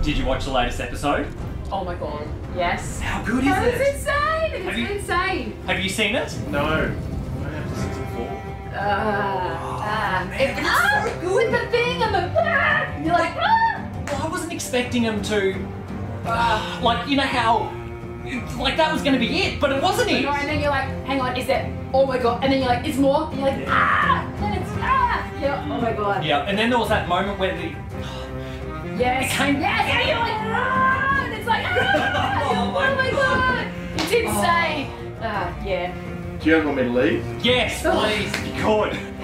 Did you watch the latest episode? Oh my god. Yes. How good is That it? is insane! It's insane! Have you seen it? No. I have to season 4. With the thing and the you're like, Well, I wasn't expecting him to. Like, you know how. Like, that was going to be it, but it wasn't it. and then you're like, hang on, is it? Oh my god. And then you're like, it's more. And you're like, and then it's yeah. Oh my god. Yeah, and then there was that moment where the. Yes. It came. Yes. And you're like, and it's like, oh my god. It's insane. Yeah. Do you want me to leave? Yes, please, if you could.